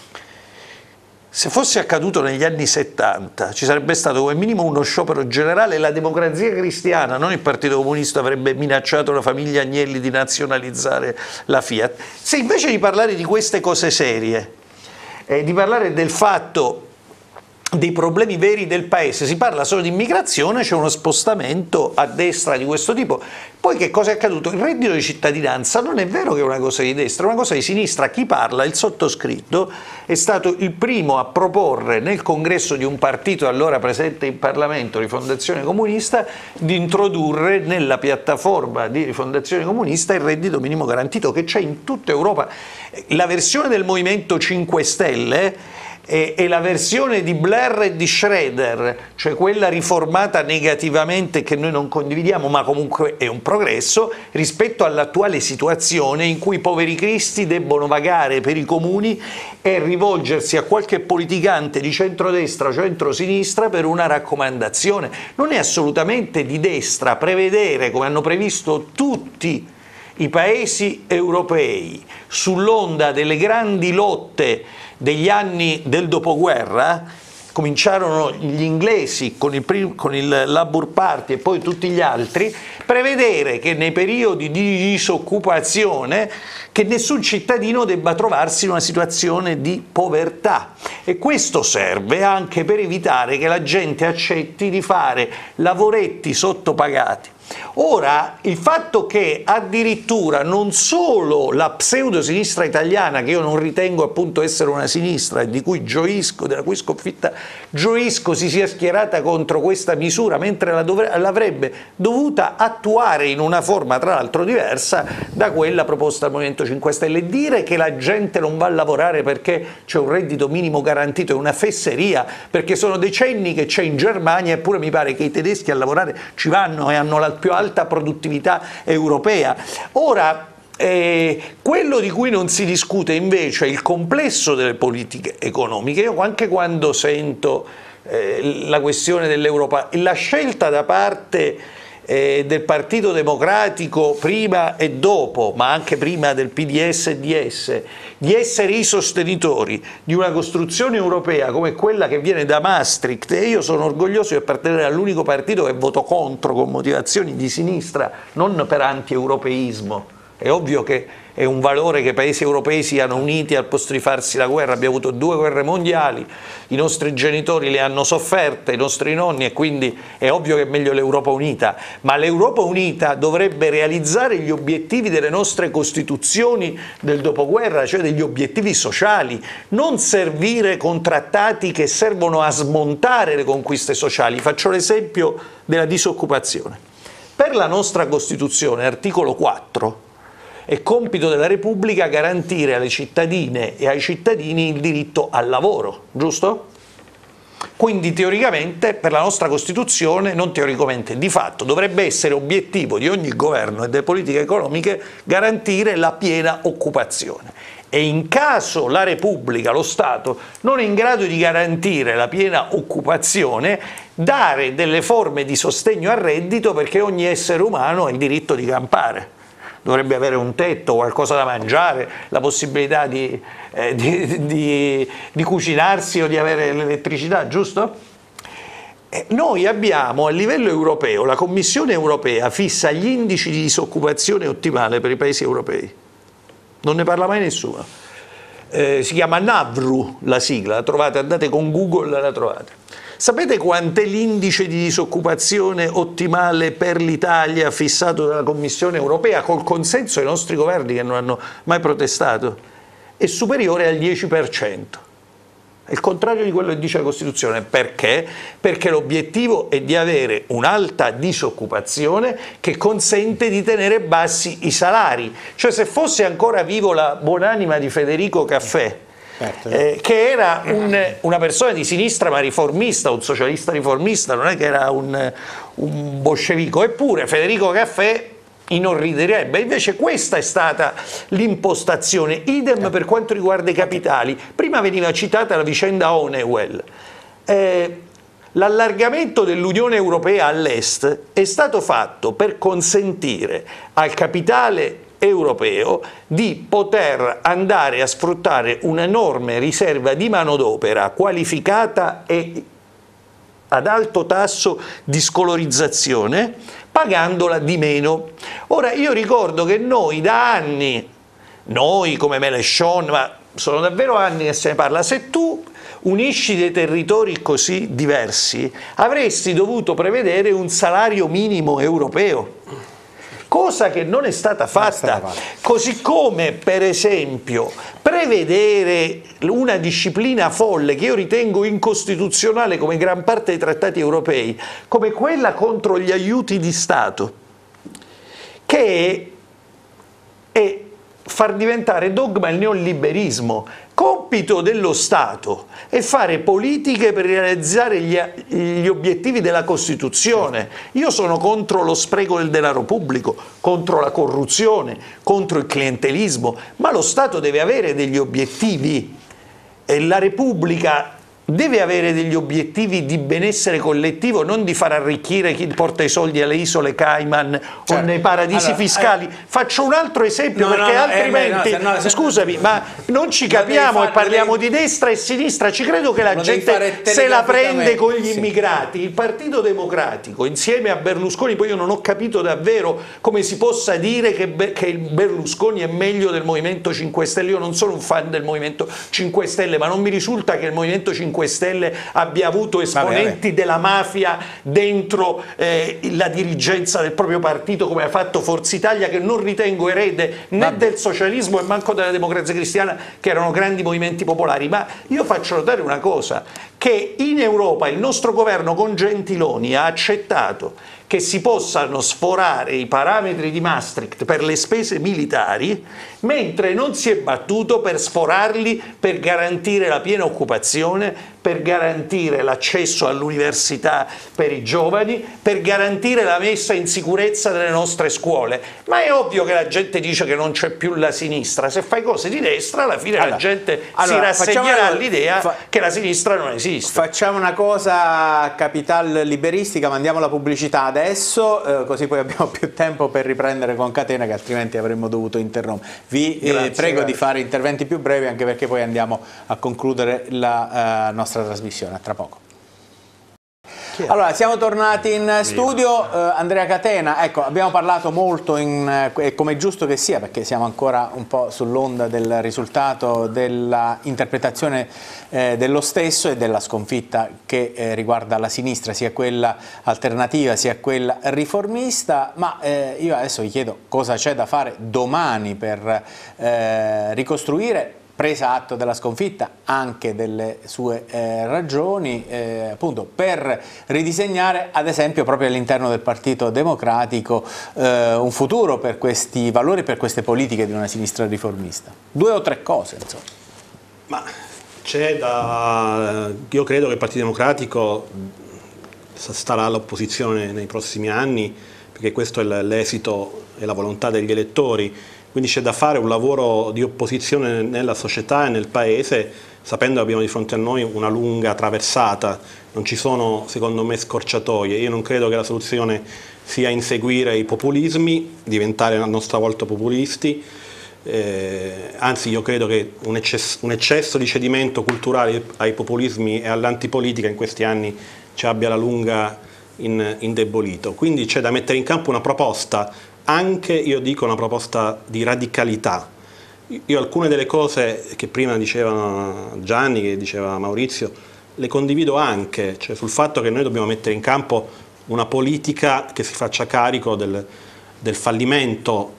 Se fosse accaduto negli anni 70 ci sarebbe stato come minimo uno sciopero generale e la Democrazia Cristiana, non il Partito Comunista, avrebbe minacciato la famiglia Agnelli di nazionalizzare la Fiat. Se invece di parlare di queste cose serie, di parlare del fatto dei problemi veri del paese, si parla solo di immigrazione, c'è uno spostamento a destra di questo tipo. Poi che cosa è accaduto? Il reddito di cittadinanza non è vero che è una cosa di destra, è una cosa di sinistra. Chi parla, il sottoscritto, è stato il primo a proporre nel congresso di un partito allora presente in Parlamento, Rifondazione Comunista, di introdurre nella piattaforma di Rifondazione Comunista il reddito minimo garantito, che c'è in tutta Europa. La versione del Movimento 5 Stelle e la versione di Blair e di Schroeder, cioè quella riformata negativamente che noi non condividiamo, ma comunque è un progresso rispetto all'attuale situazione in cui i poveri cristi debbono vagare per i comuni e rivolgersi a qualche politicante di centrodestra o centrosinistra per una raccomandazione. Non è assolutamente di destra prevedere, come hanno previsto tutti i paesi europei, sull'onda delle grandi lotte degli anni del dopoguerra. Cominciarono gli inglesi con il Labour Party e poi tutti gli altri, prevedere che nei periodi di disoccupazione che nessun cittadino debba trovarsi in una situazione di povertà, e questo serve anche per evitare che la gente accetti di fare lavoretti sottopagati. Ora, il fatto che addirittura non solo la pseudo-sinistra italiana, che io non ritengo appunto essere una sinistra e di cui gioisco, della cui sconfitta gioisco, si sia schierata contro questa misura, mentre l'avrebbe dovuta attuare in una forma tra l'altro diversa da quella proposta dal Movimento 5 Stelle. Dire che la gente non va a lavorare perché c'è un reddito minimo garantito è una fesseria, perché sono decenni che c'è in Germania, eppure mi pare che i tedeschi a lavorare ci vanno e hanno la più alta produttività europea. Ora, quello di cui non si discute invece è il complesso delle politiche economiche. Io anche quando sento la questione dell'Europa, la scelta da parte del Partito Democratico prima e dopo, ma anche prima del PDS e DS, di essere i sostenitori di una costruzione europea come quella che viene da Maastricht, e io sono orgoglioso di appartenere all'unico partito che votò contro con motivazioni di sinistra, non per anti-europeismo. È ovvio che è un valore che i paesi europei siano uniti al posto di farsi la guerra. Abbiamo avuto 2 guerre mondiali, i nostri genitori le hanno sofferte, i nostri nonni, e quindi è ovvio che è meglio l'Europa unita, ma l'Europa unita dovrebbe realizzare gli obiettivi delle nostre costituzioni del dopoguerra, cioè degli obiettivi sociali, non servire con trattati che servono a smontare le conquiste sociali. Faccio l'esempio della disoccupazione. Per la nostra Costituzione, articolo 4, è compito della Repubblica garantire alle cittadine e ai cittadini il diritto al lavoro, giusto? Quindi teoricamente per la nostra Costituzione, non teoricamente, di fatto dovrebbe essere obiettivo di ogni governo e delle politiche economiche garantire la piena occupazione. E in caso la Repubblica, lo Stato, non è in grado di garantire la piena occupazione, dare delle forme di sostegno al reddito, perché ogni essere umano ha il diritto di campare. dovrebbe avere un tetto, qualcosa da mangiare, la possibilità di cucinarsi o di avere l'elettricità, giusto? Noi abbiamo a livello europeo, la Commissione europea fissa gli indici di disoccupazione ottimale per i paesi europei, non ne parla mai nessuno, si chiama NAVRU la sigla, la trovate, andate con Google, la trovate. Sapete quant'è l'indice di disoccupazione ottimale per l'Italia fissato dalla Commissione europea col consenso dei nostri governi che non hanno mai protestato? È superiore al 10%. È il contrario di quello che dice la Costituzione. Perché? Perché l'obiettivo è di avere un'alta disoccupazione che consente di tenere bassi i salari. Cioè, se fosse ancora vivo la buonanima di Federico Caffè, che era una persona di sinistra ma riformista, un socialista riformista, non è che era un bolscevico, eppure Federico Caffè inorridirebbe. Invece questa è stata l'impostazione, idem per quanto riguarda i capitali. Prima veniva citata la vicenda Honeywell. L'allargamento dell'Unione Europea all'est è stato fatto per consentire al capitale europeo di poter andare a sfruttare un'enorme riserva di manodopera qualificata e ad alto tasso di scolarizzazione, pagandola di meno. Ora, io ricordo che noi da anni, noi come Mélenchon, ma sono davvero anni che se ne parla, se tu unisci dei territori così diversi, avresti dovuto prevedere un salario minimo europeo, cosa che non è stata fatta, così come per esempio prevedere una disciplina folle che io ritengo incostituzionale come gran parte dei trattati europei, come quella contro gli aiuti di Stato, che è far diventare dogma il neoliberismo. Compito dello Stato è fare politiche per realizzare gli obiettivi della Costituzione. Io sono contro lo spreco del denaro pubblico, contro la corruzione, contro il clientelismo, ma lo Stato deve avere degli obiettivi e la Repubblica deve avere degli obiettivi di benessere collettivo, non di far arricchire chi porta i soldi alle isole Cayman o nei paradisi fiscali. Faccio un altro esempio perché altrimenti, scusami, ma non ci capiamo e parliamo di destra e sinistra. Ci credo che la gente se la prende con gli immigrati. Il Partito Democratico insieme a Berlusconi, poi io non ho capito davvero come si possa dire che Berlusconi è meglio del Movimento 5 Stelle. Io non sono un fan del Movimento 5 Stelle, ma non mi risulta che il Movimento 5 Stelle abbia avuto esponenti della mafia dentro la dirigenza del proprio partito, come ha fatto Forza Italia, che non ritengo erede né del socialismo e manco della Democrazia Cristiana, che erano grandi movimenti popolari. Ma io faccio notare una cosa, che in Europa il nostro governo con Gentiloni ha accettato che si possano sforare i parametri di Maastricht per le spese militari, mentre non si è battuto per sforarli per garantire la piena occupazione, per garantire l'accesso all'università per i giovani, per garantire la messa in sicurezza delle nostre scuole. Ma è ovvio che la gente dice che non c'è più la sinistra. Se fai cose di destra, alla fine la gente si rassegnerà all'idea che la sinistra non esiste. Facciamo una cosa capital liberistica, mandiamo la pubblicità adesso, così poi abbiamo più tempo per riprendere con Catena, che altrimenti avremmo dovuto interrompere. Vi prego di fare interventi più brevi, anche perché poi andiamo a concludere la nostra trasmissione. A tra poco. Allora, siamo tornati in studio. Andrea Catena, ecco, abbiamo parlato molto, come è giusto che sia, perché siamo ancora un po' sull'onda del risultato dell'interpretazione dello stesso e della sconfitta che riguarda la sinistra, sia quella alternativa sia quella riformista. Ma io adesso vi chiedo cosa c'è da fare domani per ricostruire, presa atto della sconfitta, anche delle sue ragioni, appunto per ridisegnare ad esempio proprio all'interno del Partito Democratico un futuro per questi valori, per queste politiche di una sinistra riformista. 2 o 3 cose, insomma. Ma io credo che il Partito Democratico starà all'opposizione nei prossimi anni, perché questo è l'esito e la volontà degli elettori. Quindi c'è da fare un lavoro di opposizione nella società e nel Paese, sapendo che abbiamo di fronte a noi una lunga traversata. Non ci sono, secondo me, scorciatoie. Io non credo che la soluzione sia inseguire i populismi, diventare a nostra volta populisti. Anzi, io credo che un eccesso di cedimento culturale ai populismi e all'antipolitica in questi anni ci abbia alla lunga indebolito. Quindi c'è da mettere in campo una proposta, anche io dico una proposta di radicalità. Io alcune delle cose che prima diceva Gianni, che diceva Maurizio, le condivido anche, cioè sul fatto che noi dobbiamo mettere in campo una politica che si faccia carico del fallimento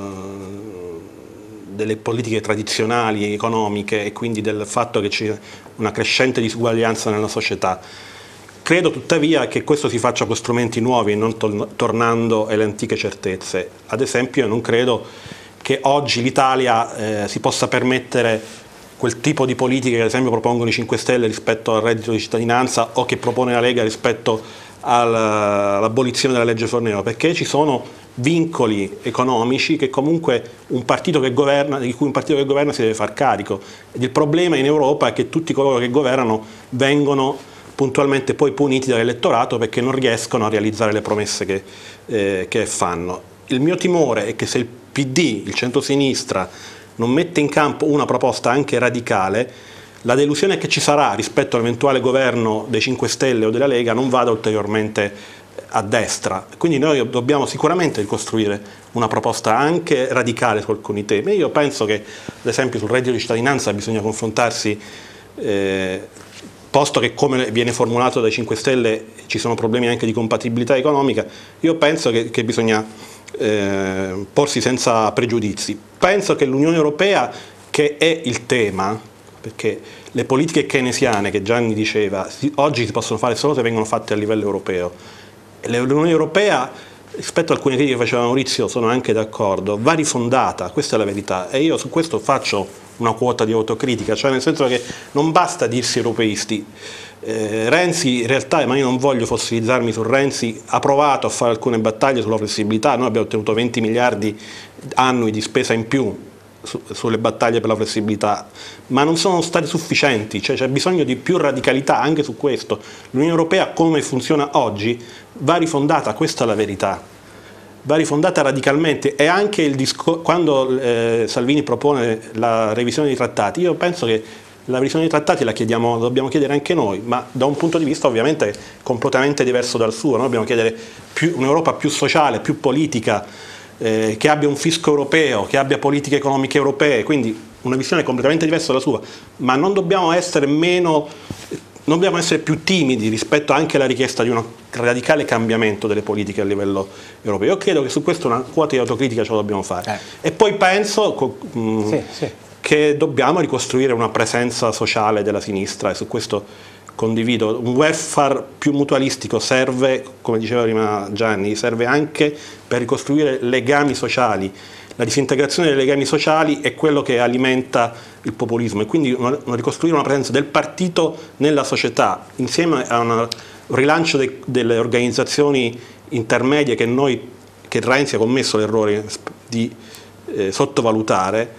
delle politiche tradizionali economiche e quindi del fatto che c'è una crescente disuguaglianza nella società. Credo tuttavia che questo si faccia con strumenti nuovi e non tornando alle antiche certezze. Ad esempio, io non credo che oggi l'Italia si possa permettere quel tipo di politiche che ad esempio propongono i 5 Stelle rispetto al reddito di cittadinanza o che propone la Lega rispetto all'abolizione della legge Fornero, perché ci sono vincoli economici che comunque un partito che governa, di cui un partito che governa si deve far carico. Ed il problema in Europa è che tutti coloro che governano vengono puntualmente poi puniti dall'elettorato perché non riescono a realizzare le promesse che fanno. Il mio timore è che se il PD, il centrosinistra, non mette in campo una proposta anche radicale, la delusione che ci sarà rispetto all'eventuale governo dei 5 Stelle o della Lega non vada ulteriormente a destra. Quindi noi dobbiamo sicuramente ricostruire una proposta anche radicale su alcuni temi. Io penso che ad esempio sul reddito di cittadinanza bisogna confrontarsi, posto che come viene formulato dai 5 Stelle ci sono problemi anche di compatibilità economica, io penso che bisogna porsi senza pregiudizi. Penso che l'Unione Europea, che è il tema, perché le politiche keynesiane che Gianni diceva oggi si possono fare solo se vengono fatte a livello europeo. L'Unione Europea, rispetto a alcune critiche che faceva Maurizio, sono anche d'accordo, va rifondata, questa è la verità, e io su questo faccio una quota di autocritica, cioè nel senso che non basta dirsi europeisti. Renzi in realtà, ma io non voglio fossilizzarmi su Renzi, ha provato a fare alcune battaglie sulla flessibilità, noi abbiamo ottenuto 20 miliardi annui di spesa in più sulle battaglie per la flessibilità, ma non sono stati sufficienti, cioè c'è bisogno di più radicalità anche su questo. L'Unione Europea come funziona oggi va rifondata, questa è la verità, va rifondata radicalmente. E anche quando Salvini propone la revisione dei trattati, io penso che la revisione dei trattati la dobbiamo chiedere anche noi, ma da un punto di vista ovviamente completamente diverso dal suo. Noi dobbiamo chiedere un'Europa più sociale, più politica, che abbia un fisco europeo, che abbia politiche economiche europee, quindi una visione completamente diversa dalla sua, ma non dobbiamo essere più timidi rispetto anche alla richiesta di un radicale cambiamento delle politiche a livello europeo. Io credo che su questo una quota di autocritica ce la dobbiamo fare. E poi penso che dobbiamo ricostruire una presenza sociale della sinistra, e su questo condivido. Un welfare più mutualistico serve, come diceva prima Gianni, serve anche per ricostruire legami sociali. La disintegrazione dei legami sociali è quello che alimenta il populismo, e quindi ricostruire una presenza del partito nella società, insieme a un rilancio delle organizzazioni intermedie che Renzi ha commesso l'errore di sottovalutare,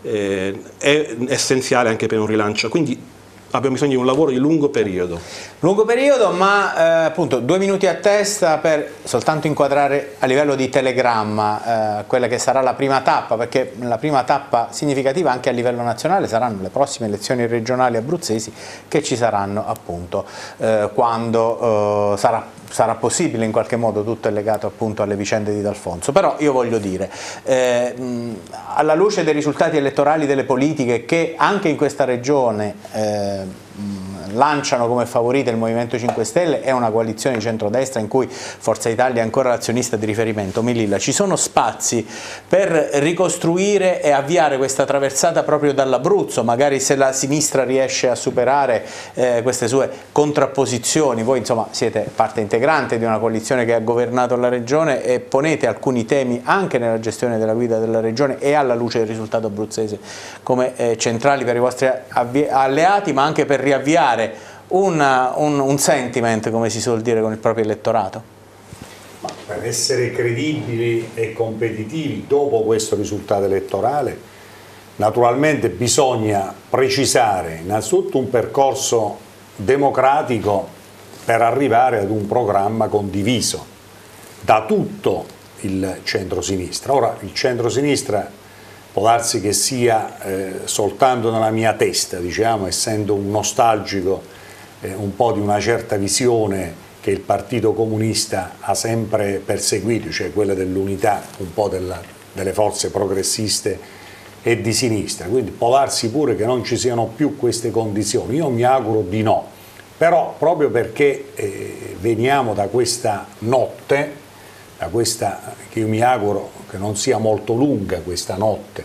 è essenziale anche per un rilancio. Quindi abbiamo bisogno di un lavoro di lungo periodo. Lungo periodo, ma appunto 2 minuti a testa per soltanto inquadrare a livello di telegramma quella che sarà la prima tappa, perché la prima tappa significativa anche a livello nazionale saranno le prossime elezioni regionali abruzzesi, che ci saranno appunto quando sarà possibile. In qualche modo tutto è legato appunto alle vicende di D'Alfonso. Però io voglio dire, alla luce dei risultati elettorali delle politiche che anche in questa regione lanciano come favorita il Movimento 5 Stelle e una coalizione di centrodestra in cui Forza Italia è ancora l'azionista di riferimento, Melilla, ci sono spazi per ricostruire e avviare questa traversata proprio dall'Abruzzo, magari se la sinistra riesce a superare queste sue contrapposizioni. Voi insomma siete parte integrante di una coalizione che ha governato la regione e ponete alcuni temi anche nella gestione della guida della regione e alla luce del risultato abruzzese come centrali per i vostri alleati, ma anche per riavviare un sentiment, come si suol dire, con il proprio elettorato? Ma per essere credibili e competitivi dopo questo risultato elettorale, naturalmente bisogna precisare innanzitutto un percorso democratico per arrivare ad un programma condiviso. da tutto il centrosinistra. Ora, il centrosinistra può darsi che sia soltanto nella mia testa, diciamo, essendo un nostalgico un po' di una certa visione che il Partito Comunista ha sempre perseguito, cioè quella dell'unità un po' delle forze progressiste e di sinistra, quindi può darsi pure che non ci siano più queste condizioni, io mi auguro di no, però proprio perché veniamo da questa notte, da questa, che io mi auguro che non sia molto lunga questa notte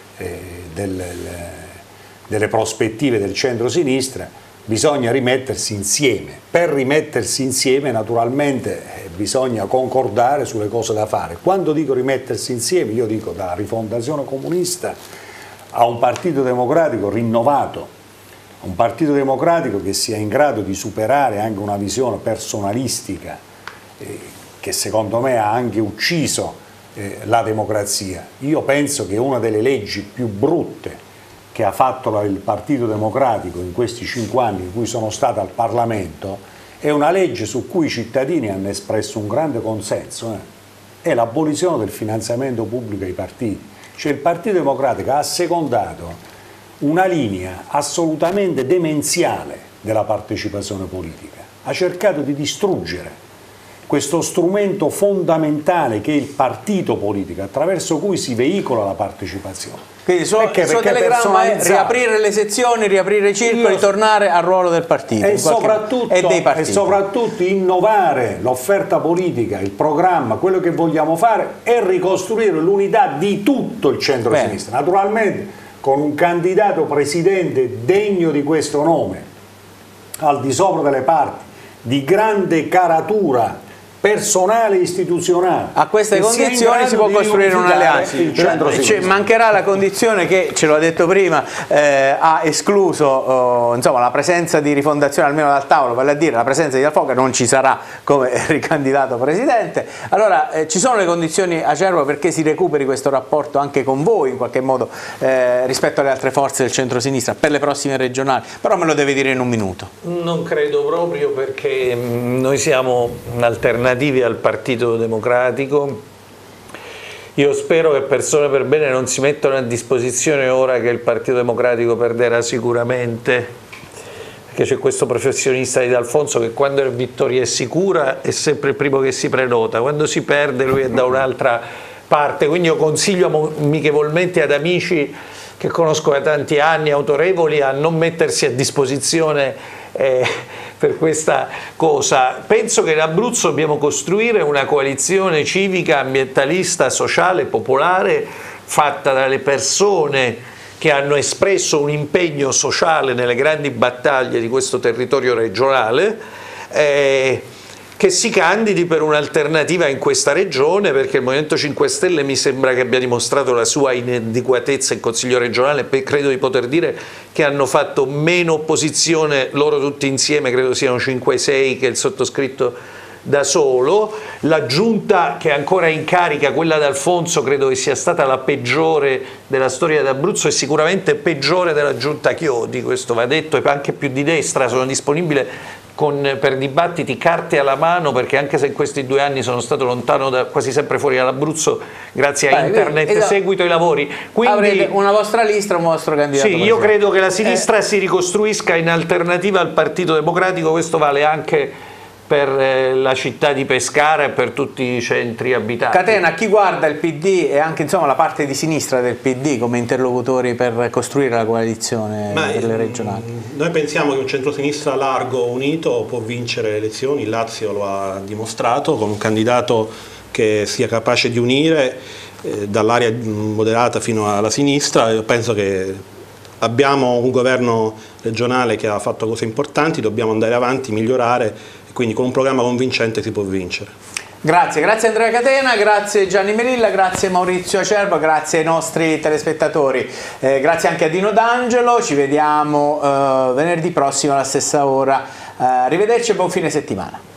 delle prospettive del centro-sinistra, bisogna rimettersi insieme. Per rimettersi insieme naturalmente bisogna concordare sulle cose da fare. Quando dico rimettersi insieme, io dico dalla rifondazione comunista a un partito democratico rinnovato, un partito democratico che sia in grado di superare anche una visione personalistica che secondo me ha anche ucciso la democrazia. Io penso che una delle leggi più brutte che ha fatto il Partito Democratico in questi 5 anni in cui sono stato al Parlamento è una legge su cui i cittadini hanno espresso un grande consenso, è l'abolizione del finanziamento pubblico ai partiti. Cioè il Partito Democratico ha assecondato una linea assolutamente demenziale della partecipazione politica, ha cercato di distruggere questo strumento fondamentale che è il partito politico, attraverso cui si veicola la partecipazione. Quindi il suo telegramma è riaprire le sezioni, riaprire i circoli, tornare al ruolo del partito e soprattutto innovare l'offerta politica, il programma, quello che vogliamo fare e ricostruire l'unità di tutto il centro-sinistra. Naturalmente con un candidato presidente degno di questo nome, al di sopra delle parti, di grande caratura personale e istituzionale. A queste condizioni si può costruire un'alleanza. Mancherà la condizione che, ce l'ho detto prima, ha escluso insomma, la presenza di Rifondazione almeno dal tavolo, vale a dire la presenza di Dal Foca non ci sarà come ricandidato presidente. Allora ci sono le condizioni, Acerbo, perché si recuperi questo rapporto anche con voi in qualche modo rispetto alle altre forze del centro-sinistra per le prossime regionali, però me lo devi dire in un minuto. Non credo proprio, perché noi siamo alternativi al Partito Democratico. Io spero che Persone per Bene non si mettano a disposizione ora che il Partito Democratico perderà sicuramente, perché c'è questo professionista di D'Alfonso che quando è vittoria è sicura è sempre il primo che si prenota, quando si perde lui è da un'altra parte, quindi io consiglio amichevolmente ad amici che conosco da tanti anni, autorevoli, a non mettersi a disposizione per questa cosa. Penso che in Abruzzo dobbiamo costruire una coalizione civica, ambientalista, sociale, popolare, fatta dalle persone che hanno espresso un impegno sociale nelle grandi battaglie di questo territorio regionale, che si candidi per un'alternativa in questa regione, perché il Movimento 5 Stelle mi sembra che abbia dimostrato la sua inadeguatezza in Consiglio regionale, credo di poter dire che hanno fatto meno opposizione loro tutti insieme, credo siano 5-6 che il sottoscritto da solo. La giunta che è ancora in carica, quella d'Alfonso, credo che sia stata la peggiore della storia d'Abruzzo e sicuramente peggiore della giunta Chiodi, questo va detto, e anche più di destra. Sono disponibile per dibattiti carte alla mano, perché anche se in questi 2 anni sono stato lontano quasi sempre fuori dall'Abruzzo grazie a internet, seguito i lavori. Quindi avrete una vostra lista, un vostro candidato. Sì, io credo che la sinistra si ricostruisca in alternativa al Partito Democratico, questo vale anche per la città di Pescara e per tutti i centri abitati. Catena, chi guarda il PD e anche insomma, la parte di sinistra del PD come interlocutori per costruire la coalizione delle regionali? Noi pensiamo che un centrosinistra largo, unito, può vincere le elezioni. Il Lazio lo ha dimostrato con un candidato che sia capace di unire dall'area moderata fino alla sinistra. Io penso che abbiamo un governo regionale che ha fatto cose importanti, dobbiamo andare avanti, migliorare, e quindi con un programma convincente si può vincere. Grazie Andrea Catena, grazie Gianni Melilla, grazie Maurizio Acerbo, grazie ai nostri telespettatori, grazie anche a Dino D'Angelo, ci vediamo venerdì prossimo alla stessa ora, arrivederci e buon fine settimana.